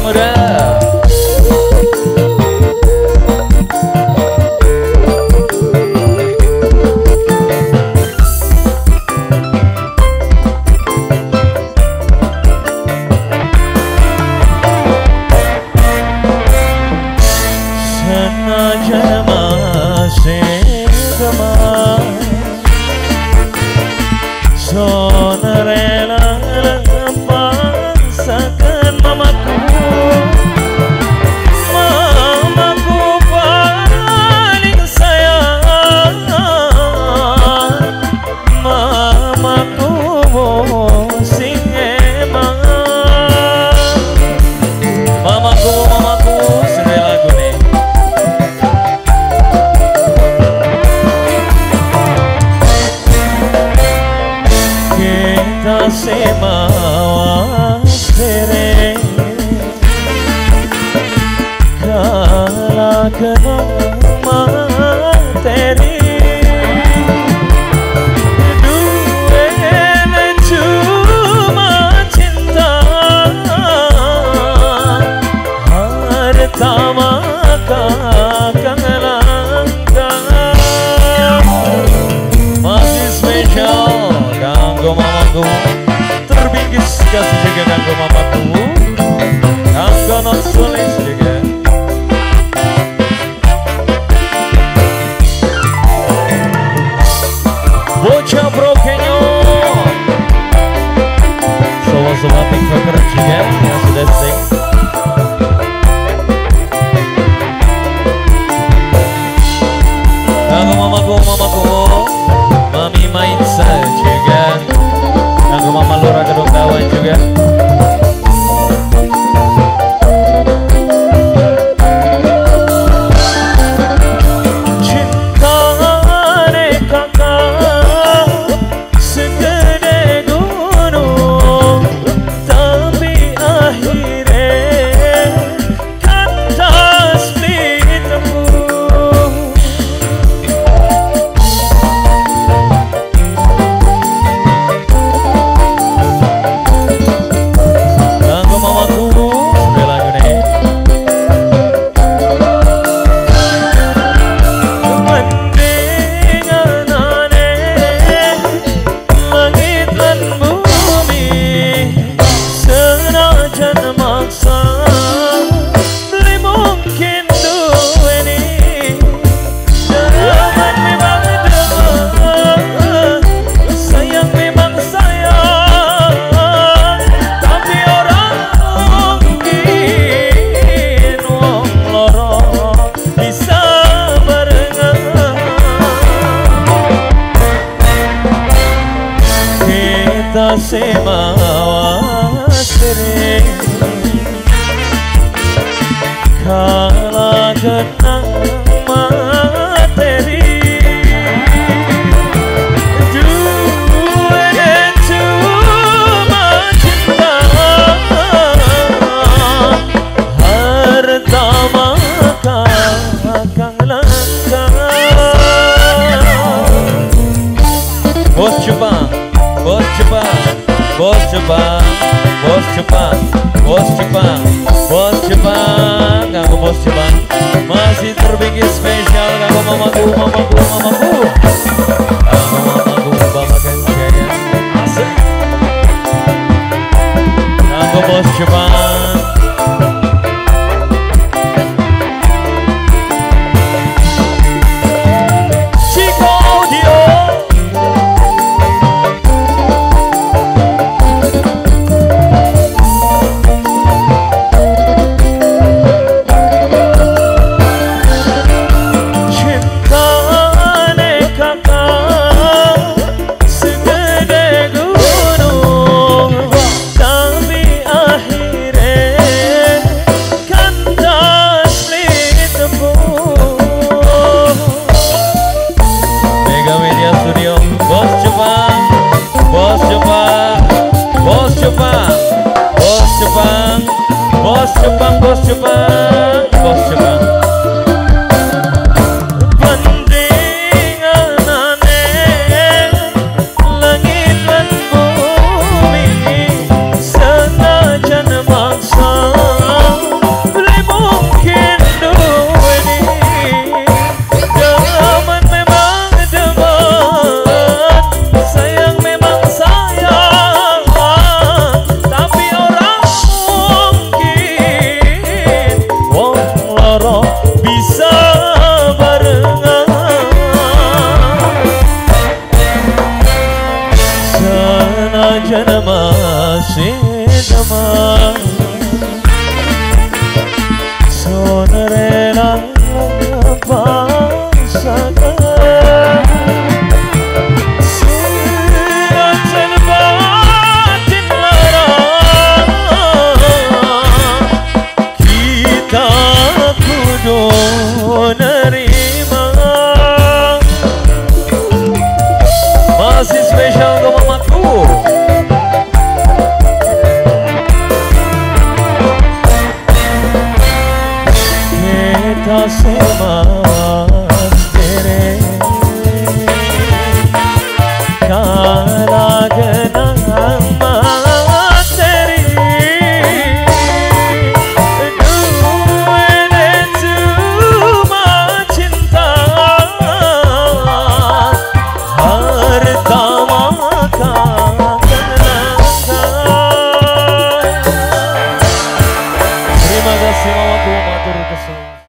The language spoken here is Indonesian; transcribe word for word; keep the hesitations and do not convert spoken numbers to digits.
muda. Sengaja masih gemar, zona rela lepaskan mamaku. Mamaku paling sayang, mamaku sing emang. Mamaku, mamaku sudah lagu nih. Kita semawas dere kala kenal materi duwe cuma cinta harta maka masih spesial kanggo mamaku, terbingkis kasih juga kanggo mamaku, kanggo not sulis juga. Bocah brokenyo, semua-semua tiktoker juga yang sudah sing. Kanggo mamaku, mamaku, mami Maitsa juga, kanggo mama Lura Gedung Kawan juga. Cinta dek kakak segede gunung, tapi akhirnya kandas ditembus. Kanggo mamaku sudah lagu nih. Mendingan aneh langit lan bumi, senajan maksa beli mungkin duweni. Jangan memang sayang memang sayang, tapi orang mungkin wong loro bisa barengan. Kita semawas diri kala kenang materi duwe cuma cinta harta maka kang langka. Bos Jepang, bos Jepang, bos Jepang, bos Jepang, bos Jepang, bos Jepang, kanggo bos Jepang masih terbingkis spesial kanggo mamaku, mamaku, mamaku, kanggo mamaku bapak Jaya asik, kanggo bos Jepang. Chico Audio. Cinta dek kakak segede gunung, tapi akhirnya kandas ditembus. Mega Media Studio, bos Jepang, bos Jepang, bos Jepang, bos Jepang, bos Jepang, bos Jepang, bos Jepang. Bandingan aneh langit lan bumi, senajan maksa Terima kasih, matur kesel.